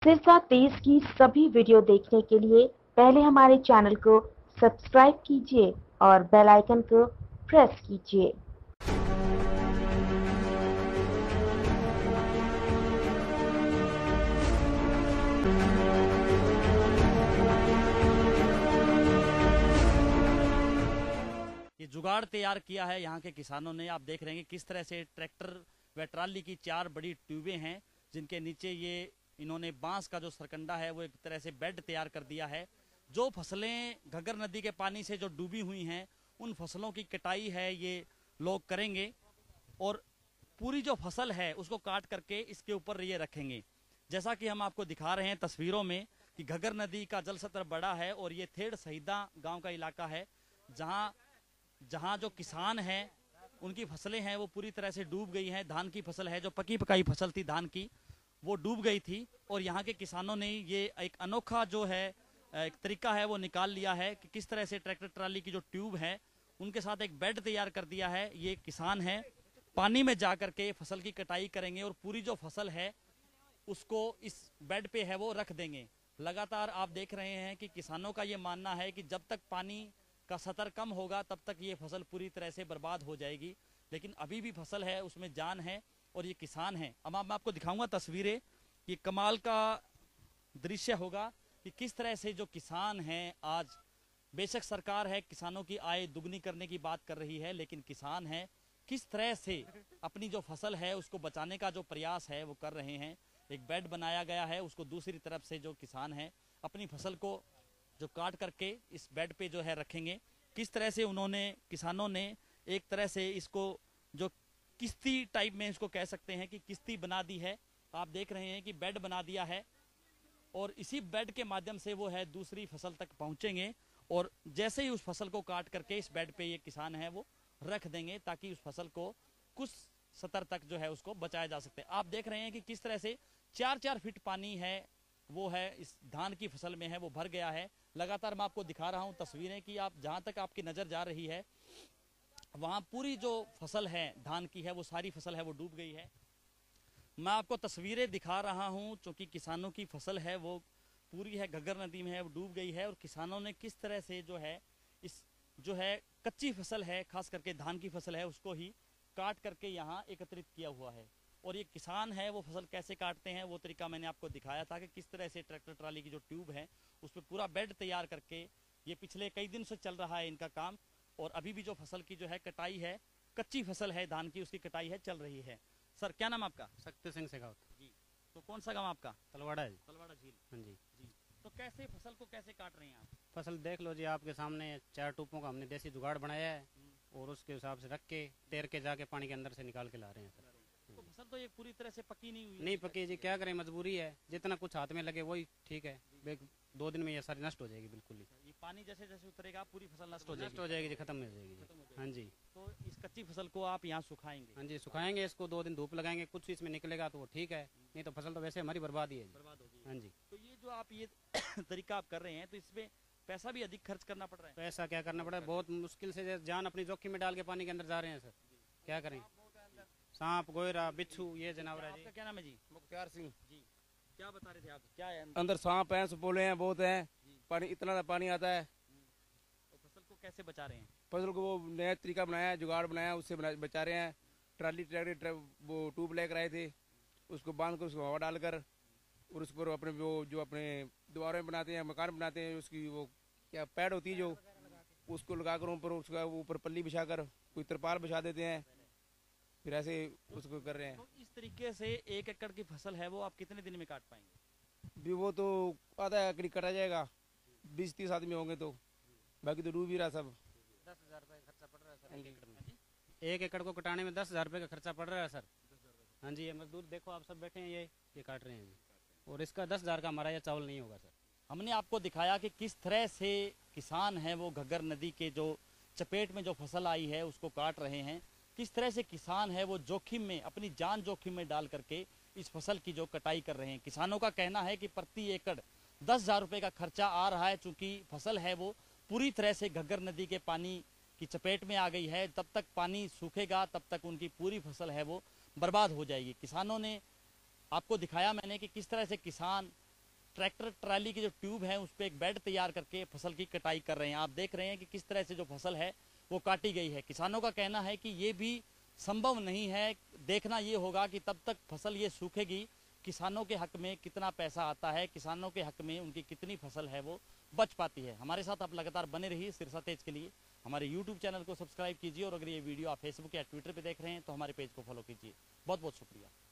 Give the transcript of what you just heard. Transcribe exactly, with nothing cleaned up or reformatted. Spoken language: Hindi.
सिरसा तेज की सभी वीडियो देखने के लिए पहले हमारे चैनल को सब्सक्राइब कीजिए और बेल आइकन को प्रेस कीजिए। ये जुगाड़ तैयार किया है यहाँ के किसानों ने। आप देख रहे हैं कि किस तरह से ट्रैक्टर व ट्राली की चार बड़ी ट्यूबें हैं जिनके नीचे ये इन्होंने बांस का जो सरकंडा है वो एक तरह से बेड तैयार कर दिया है। जो फसलें घग्गर नदी के पानी से जो डूबी हुई हैं उन फसलों की कटाई है ये लोग करेंगे और पूरी जो फसल है उसको काट करके इसके ऊपर ये रखेंगे। जैसा कि हम आपको दिखा रहे हैं तस्वीरों में कि घग्गर नदी का जल स्तर बड़ा है और ये थेड़ शहीदा गांव का इलाका है जहां जहां जो किसान हैं उनकी फसलें हैं वो पूरी तरह से डूब गई हैं। धान की फसल है जो पकी पकाई फसल थी धान की वो डूब गई थी और यहाँ के किसानों ने ये एक अनोखा जो है एक तरीका है वो निकाल लिया है कि किस तरह से ट्रैक्टर ट्राली की जो ट्यूब है उनके साथ एक बेड तैयार कर दिया है। ये किसान है पानी में जा करके फसल की कटाई करेंगे और पूरी जो फसल है उसको इस बेड पे है वो रख देंगे। लगातार आप देख रहे हैं कि किसानों का ये मानना है कि जब तक पानी का स्तर कम होगा तब तक ये फसल पूरी तरह से बर्बाद हो जाएगी, लेकिन अभी भी फसल है उसमें जान है और ये किसान है। अब मैं आपको दिखाऊंगा तस्वीरें, ये कमाल का दृश्य होगा कि किस तरह से जो किसान हैं आज, बेशक सरकार है किसानों की आय दुगनी करने की बात कर रही है, लेकिन किसान है किस तरह से अपनी जो फसल है उसको बचाने का जो प्रयास है वो कर रहे हैं। एक बेड बनाया गया है, उसको दूसरी तरफ से जो किसान है अपनी फसल को जो काट करके इस बेड पे जो है रखेंगे। किस तरह से उन्होंने किसानों ने एक तरह से इसको जो किश्ती टाइप में इसको कह सकते हैं कि किश्ती बना दी है। आप देख रहे हैं कि बेड बना दिया है और इसी बेड के माध्यम से वो है दूसरी फसल तक पहुंचेंगे और जैसे ही उस फसल को काट करके इस बेड पे ये किसान है वो रख देंगे ताकि उस फसल को कुछ स्तर तक जो है उसको बचाया जा सकता है। आप देख रहे हैं कि किस तरह से चार चार फीट पानी है वो है इस धान की फसल में है वो भर गया है। लगातार मैं आपको दिखा रहा हूं तस्वीरें कि आप जहां तक आपकी नजर जा रही है वहां पूरी जो फसल है धान की है वो सारी फसल है वो डूब गई है। मैं आपको तस्वीरें दिखा रहा हूं क्योंकि किसानों की फसल है वो पूरी है घग्गर नदी में है वो डूब गई है और किसानों ने किस तरह से जो है इस जो है कच्ची फसल है खास करके धान की फसल है उसको ही काट करके यहाँ एकत्रित किया हुआ है। और ये किसान है वो फसल कैसे काटते हैं वो तरीका मैंने आपको दिखाया था कि किस तरह से ट्रैक्टर ट्राली की जो ट्यूब है उस पर पूरा बेड तैयार करके ये पिछले कई दिन से चल रहा है इनका काम और अभी भी जो फसल की जो है कटाई है कच्ची फसल है धान की उसकी कटाई है चल रही है। सर क्या नाम आपका? शक्ति सिंह शेखावत जी। तो कौन सा गाँव आपका? तलवाड़ा है। तलवाड़ा झील। हाँ जी जी। तो कैसे फसल को कैसे काट रहे हैं आप? फसल देख लो जी आपके सामने चार टूपों का हमने देसी जुगाड़ बनाया है और उसके हिसाब से रख के तैर के जाके पानी के अंदर से निकाल के ला रहे हैं सर। तो फसल तो ये पूरी तरह से पकी नहीं हुई है? नहीं पकी जी, क्या करें मजबूरी है, जितना कुछ हाथ में लगे वही ठीक है। दो दिन में ये सारी नष्ट हो जाएगी बिल्कुल ही। ये पानी जैसे जैसे उतरेगा पूरी फसल नष्ट हो जाएगी? नष्ट हो जाएगी जी, खत्म हो जाएगी जी। हाँ जी। तो इस कच्ची फसल को आप यहाँ सुखाएंगे? हाँ जी सुखाएंगे, इसको दो दिन धूप लगाएंगे, कुछ इसमें निकलेगा तो वो ठीक है, नहीं तो फसल तो वैसे हमारी बर्बाद ही है। बर्बाद होगी। हाँ जी। तो ये जो आप ये तरीका आप कर रहे हैं तो इसमें पैसा भी अधिक खर्च करना पड़ रहा है? पैसा क्या करना पड़ा है, बहुत मुश्किल से जान अपनी जोखिम में डाल के पानी के अंदर जा रहे हैं सर, क्या करें। सांप गोयरा बिच्छू ये जानवर है जी। आपका क्या नाम है जी? मुख्तार सिंह जी। क्या बता रहे थे आप? क्या है अंदर सांप हैं, सुपोले हैं, बहुत हैं, पानी इतना पानी आता है। तो फसल को कैसे बचा रहे हैं? फसल को वो नया तरीका बनाया है, जुगाड़ बनाया है, उससे बना, बचा रहे हैं। ट्राली ट्रैक्टर वो ट्यूब लेकर आए थे, उसको बांध कर उसको हवा डालकर और उस पर अपने वो जो अपने दीवारों में बनाते हैं मकान बनाते हैं उसकी वो क्या पैड होती है जो उसको लगाकर ऊपर उसका ऊपर पल्ली बिछा कर कोई तिरपाल बिछा देते हैं, फिर ऐसे उसको कर रहे हैं। तो इस तरीके से एक एकड़ की फसल है वो आप कितने दिन में काट पाएंगे? भी वो तो आधा एकड़ कटा जाएगा, बीस तीस आदमी होंगे तो, बाकी तो डूब ही रहा सब। दस हजार रुपये खर्चा पड़ रहा है सर एक एकड़ में। एक एकड़ को कटाने में दस हजार रुपये का खर्चा पड़ रहा है सर। हाँ जी, ये मजदूर देखो आप सब बैठे हैं, ये ये काट रहे हैं और इसका दस हजार का हमारा ये चावल नहीं होगा सर। हमने आपको दिखाया कि किस तरह से किसान है वो घग्गर नदी के जो चपेट में जो फसल आई है उसको काट रहे हैं। किस तरह से किसान है वो जोखिम में अपनी जान जोखिम में डाल करके इस फसल की जो कटाई कर रहे हैं। किसानों का कहना है कि प्रति एकड़ दस हजार रुपये का खर्चा आ रहा है, चूंकि फसल है वो पूरी तरह से घग्गर नदी के पानी की चपेट में आ गई है। तब तक पानी सूखेगा तब तक उनकी पूरी फसल है वो बर्बाद हो जाएगी। किसानों ने आपको दिखाया मैंने कि किस तरह से किसान ट्रैक्टर ट्राली की जो ट्यूब है उस पर एक बेड तैयार करके फसल की कटाई कर रहे हैं। आप देख रहे हैं कि किस तरह से जो फसल है वो काटी गई है। किसानों का कहना है कि ये भी संभव नहीं है, देखना ये होगा कि तब तक फसल ये सूखेगी किसानों के हक में कितना पैसा आता है, किसानों के हक में उनकी कितनी फसल है वो बच पाती है। हमारे साथ आप लगातार बने रहिए सिरसा तेज के लिए। हमारे यूट्यूब चैनल को सब्सक्राइब कीजिए और अगर ये वीडियो आप फेसबुक या ट्विटर पे देख रहे हैं तो हमारे पेज को फॉलो कीजिए। बहुत बहुत शुक्रिया।